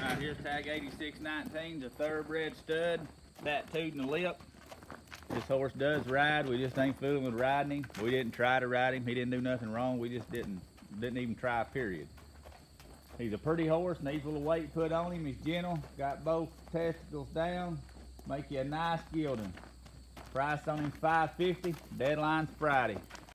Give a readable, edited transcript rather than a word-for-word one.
Alright, here's tag 8619, the thoroughbred stud, fat tooth in the lip. This horse does ride, we just ain't fooling with riding him. We didn't try to ride him, he didn't do nothing wrong, we just didn't even try, period. He's a pretty horse, needs a little weight put on him, he's gentle, got both testicles down, make you a nice gelding. Price on him $550, deadline's Friday.